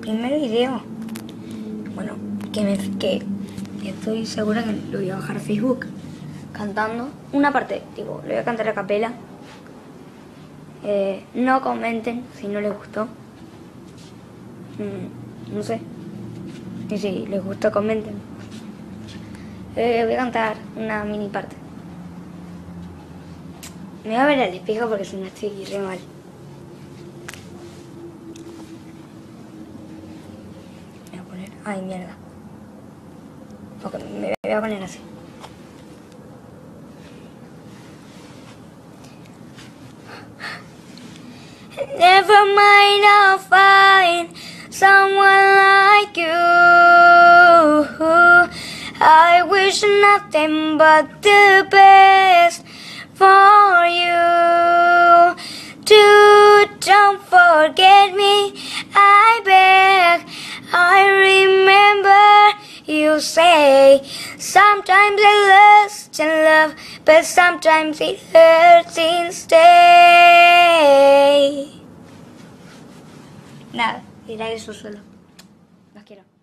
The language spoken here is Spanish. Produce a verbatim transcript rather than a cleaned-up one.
primer video, bueno, que, me, que estoy segura que lo voy a bajar a Facebook, cantando una parte, tipo, lo voy a cantar a capela. Eh, no comenten si no les gustó. Mm, no sé. Y si les gustó, comenten. Eh, voy a cantar una mini parte. Me voy a ver al espejo porque si no estoy re mal. Me voy a poner... Ay, mierda. Ok, me voy a poner así. Never mind, I'll find someone like you. I wish nothing but the best for you. Do don't forget me, I beg. I remember you say sometimes it lasts in love, but sometimes it hurts instead. Nada, era eso solo. Los quiero.